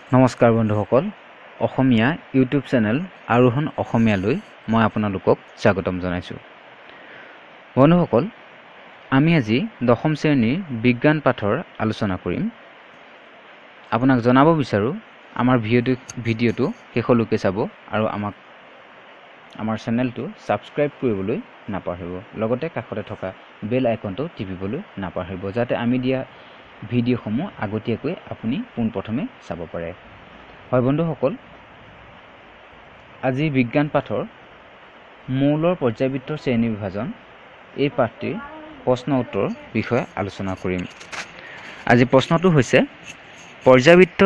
নমস্কাৰ বন্ধুসকল অসমীয়া YouTube channel আৰোহণ অসমীয়ালৈ মই আপোনালোকক স্বাগতম জনাইছোঁ। বন্ধুসকল আমি আজি দশম শ্ৰেণীৰ বিজ্ঞান পাঠৰ আলোচনা কৰিম। আপোনাক জনাব বিচাৰোঁ আমাৰ ভিডিঅ'টো শেষলৈকে চাব আৰু আমাৰ চেনেলটো ছাবস্ক্ৰাইব কৰিবলৈ নাপাহৰিব। লগতে কাষতে থকা বেল আইকনটো টিপিবলৈ নাপাহৰিব যাতে আমি দিয়া ভিডিঅ'সমূহ আগতীয়াকৈ আপুনি পোনপ্ৰথমে চাব পাৰে। হয় বন্ধুসকল, আজি বিজ্ঞান পাঠৰ মৌলৰ পৰ্যায়বৃত্তৰ শ্ৰেণী বিভাজন এই পাঠটিৰ প্ৰশ্ন উত্তৰ বিষয়ে আলোচনা কৰিম। আজি প্ৰশ্নটো হৈছে পৰ্যায়বৃত্ত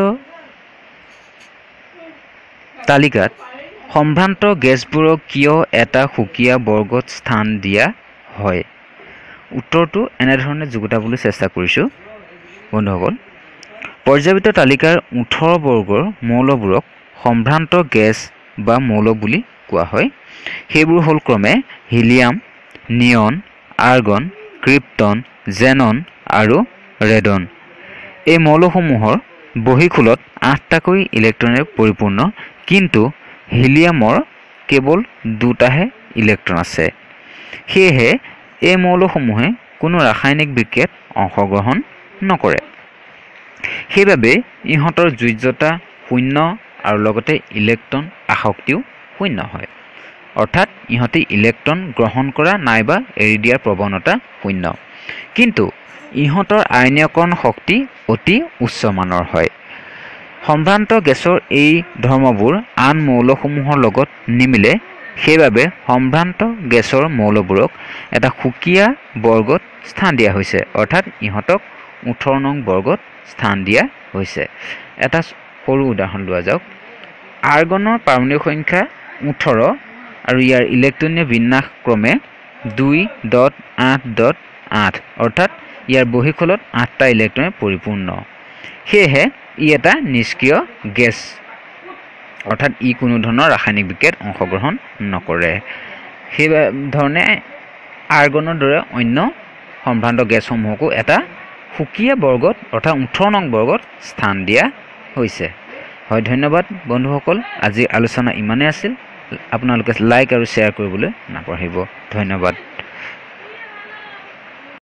তালিকাত সম্ভ্ৰান্ত গেছবোৰক কিয় এটা সুকীয়া বৰ্গত স্থান দিয়া হয়? উত্তৰটো এনেধৰণে যুগুতাবলৈ চেষ্টা কৰিছোঁ। বন্ধুসকল, পৰ্যায়বৃত্ত তালিকাৰ 18 বৰ্গৰ মৌলবোৰক সম্ভ্ৰান্ত গেছ বা মৌল বুলি কোৱা হয়। সেইবোৰ হ'ল ক্ৰমে helium, neon, argon, krypton, xenon আৰু ৰেডন। এই মৌলসমূহৰ বহিঃখোলত 8টাকৈ ইলেক্ট্ৰনেৰে পৰিপূৰ্ণ, কিন্তু হিলিয়ামৰ কেৱল 2টাহে ইলেক্ট্ৰন আছে। সেয়েহে এই মৌলসমূহে কোনো ৰাসায়নিক বিক্ৰিয়াত অংশগ্ৰহণ নকৰে। সেইবাবে ইহঁতৰ যোজ্যতা শূন্য আৰু লগতে ইলেক্ট্ৰন আসক্তিও শূন্য হয়। অৰ্থাৎ ইহঁতে ইলেক্ট্ৰন গ্ৰহণ কৰা নাইবা এৰি দিয়াৰ প্ৰৱণতা শূন্য। কিন্তু ইহঁতৰ আয়নীয়কৰণ শক্তি অতি উচ্চ মানৰ হয়। সম্ভ্ৰান্ত গেছৰ এই ধৰ্মবোৰ আন মৌলসমূহৰ লগত নিমিলে। সেইবাবে সম্ভ্ৰান্ত গেছৰ মৌলবোৰক এটা সুকীয়া বৰ্গত স্থান দিয়া হৈছে, অৰ্থাৎ ইহঁতক 18 নং বৰ্গত স্থান দিয়া হৈছে। এটা সৰু উদাহৰণ লোৱা যাওক। আৰ্গনৰ পাৰমাণৱিক সংখ্যা 18 আৰু ইয়াৰ ইলেক্ট্ৰনীয় বিন্যাস ক্ৰমে 2.8.8, অৰ্থাৎ ইয়াৰ বহিঃখোলত 8টা ইলেক্ট্ৰনে পৰিপূৰ্ণ। সেয়েহে ই এটা নিষ্ক্ৰিয় গেছ, অৰ্থাৎ ই কোনো ধৰণৰ ৰাসায়নিক বিক্ৰিয়াত অংশগ্ৰহণ নকৰে। সেইধৰণে আৰ্গনৰ দৰে অন্য সম্ভ্ৰান্ত গেছসমূহকো এটা সুকীয়া বৰ্গত অৰ্থাৎ 18 নং বৰ্গত স্থান দিয়া হৈছে। হয়, ধন্যবাদ বন্ধুসকল। আজিৰ আলোচনা ইমানেই আছিল। আপোনালোকে লাইক আৰু শ্বেয়াৰ কৰিবলৈ নাপাহৰিব। ধন্যবাদ।